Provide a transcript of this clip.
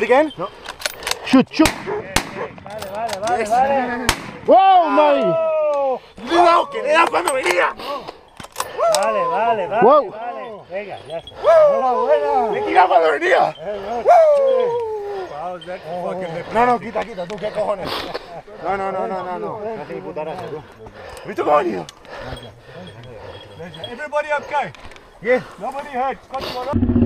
again? No. Shoot, shoot. Vale. ¡Wow, Mari! ¡Cuidado, que le da cuando venía! Vale. Wow. Venga, ya está. ¡Buena! ¡Le tiraba cuando venía! No, quita, tú, ¿qué cojones? No. No hace ni puta gracia, tú. ¿Viste cómo ha venido? Everybody okay? Yes. Nobody hurt.